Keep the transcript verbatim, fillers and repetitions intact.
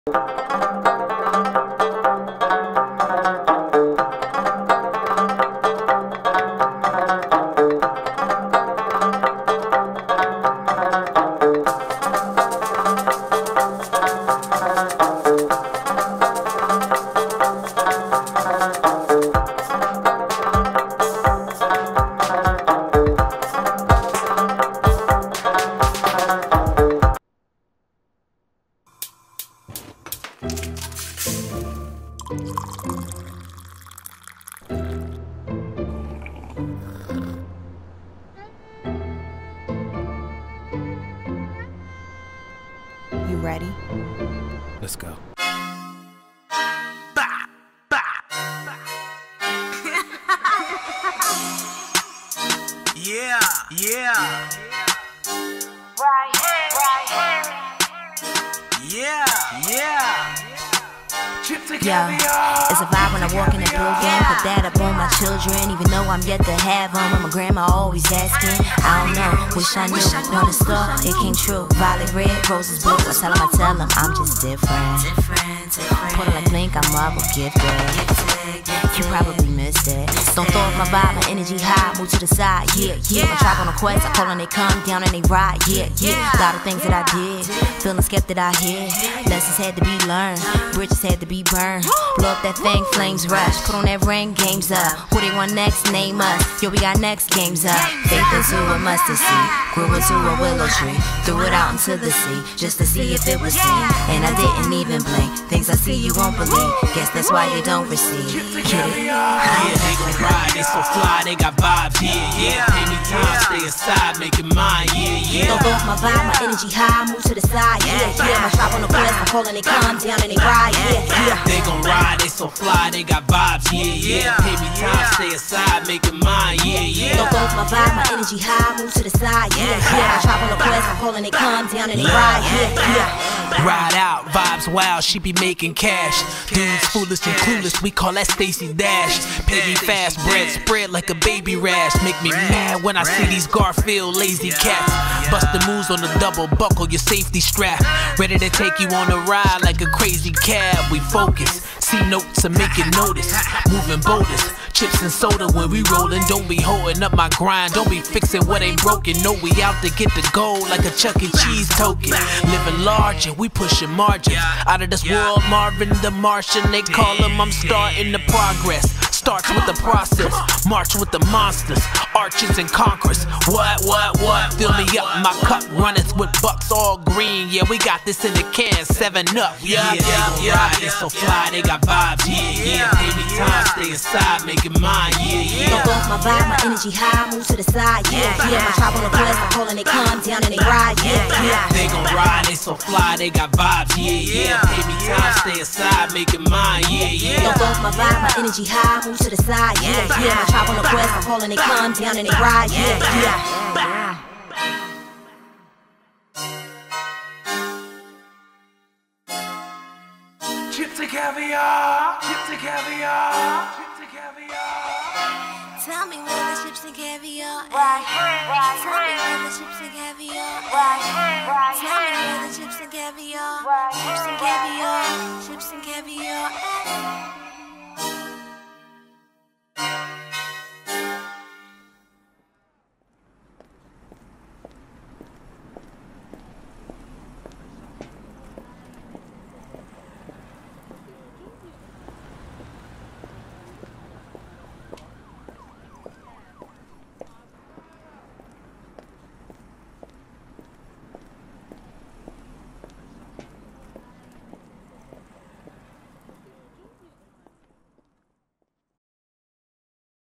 You ready? Let's go. Yeah, yeah. Right, right. Yeah, yeah. Yeah, it's a vibe when I walk in the building. Put that up on my children, even though I'm yet to have them. And my grandma always asking, I don't know, wish I knew. Wanna start, it came true. Violet red, roses blue. I tell them, I tell them, I'm just different. Put it like Blink, I'm up with gifted. You probably missed it. Don't throw off my vibe, my energy high, move to the side, yeah, yeah. My tribe on a quest, I call on they come down and they ride, yeah, yeah. A lot of things that I did, feeling skept that I hid. Lessons had to be learned, bridges had to be burned. Blow up that thing, flames rush, put on that ring, games up. Who they want next, name us, yo we got next games up. Faith into a mustard seed, grew into a willow tree. Threw it out into the sea, just to see if it was seen. And I didn't even blink, things I see you won't believe. Guess that's why you don't receive, get it? Yeah, they gon' ride, they so fly, they got vibes, yeah, yeah. Pay me time, stay aside, make it mine, yeah, yeah. Don't throw off my vibe, my energy high, move to the side, yeah, yeah. My tribe on the quest, I'm calling they come down and they ride, yeah, yeah. They gon' ride, they so fly, they got vibes, yeah, yeah. Pay me time, stay aside, make it mine, yeah, yeah. Don't throw off my vibe, my energy high, move to the side, yeah, yeah. My tribe on the quest, I'm calling they come down and they ride, yeah, yeah. Ride out, vibes wild, she be making cash. Dudes foolish and clueless, we call that Stacey Dash. Pay me fast, bread spread like a baby rash. Make me mad when I see these Garfield lazy cats. Bust the moves on the double, buckle your safety strap. Ready to take you on a ride like a crazy cab. We focus, see notes and make it notice. Moving boulders, chips and soda when we rollin'. Don't be holding up my grind, don't be fixing what ain't broken. No, we out to get the gold like a Chuck E. Cheese token. Living large and we pushing margins. Out of this world, Marvin the Martian, they call him, I'm starting the progress. Starts with the process, march with the monsters, arches and conquerors. What, what, what? Fill me up, my cup runneth with bucks all green. Yeah, we got this in the can, seven up. Yeah, yeah, yeah. They so fly, they got vibes. Yeah, yeah. Pay me time, stay aside, make it mine. Yeah, yeah. Don't throw off my vibe, my energy high, move to the side. Yeah, yeah. My tribe on the quest, I'm calling they come down and they ride. Yeah, yeah. They gon' ride, they so fly, they got vibes. Yeah, yeah. Pay me time, stay aside, make it mine. Yeah, yeah. Don't throw off my vibe, my energy high, move to the side. Yeah, yeah. My tribe on the quest, I'm calling they come down and they ride. Yeah, yeah. Chips and caviar, chips and caviar, chips and caviar. Tell me where the chips and caviar. Right, right, Tell me where the chips and caviar. right, right. Tell me where the chips and caviar. Right, Chips and caviar. Chips and caviar.